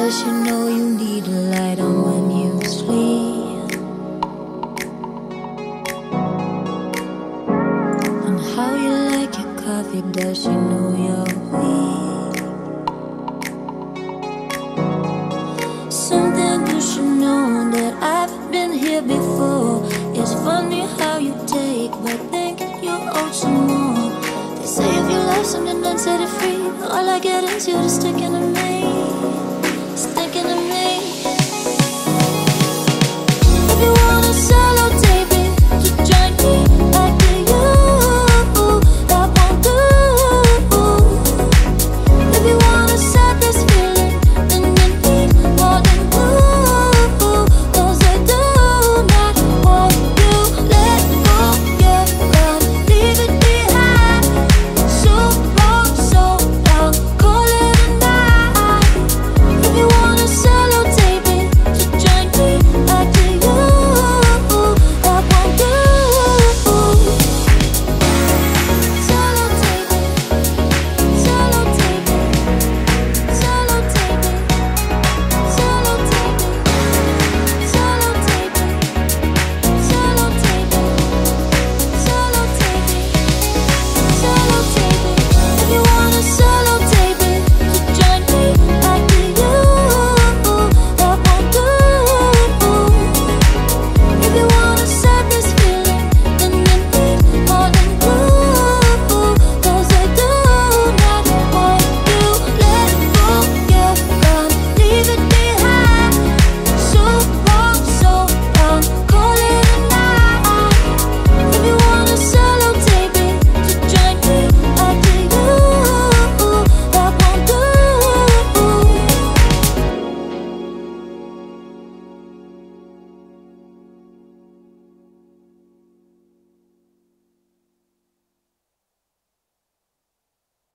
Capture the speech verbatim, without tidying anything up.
does she know you need a light on when you sleep? And how you like your coffee, does she know you're weak? Something you should know that I've been here before. It's funny how you take but think you owe some more. They say if you love something, don't set it free. All I get is you to stick into me.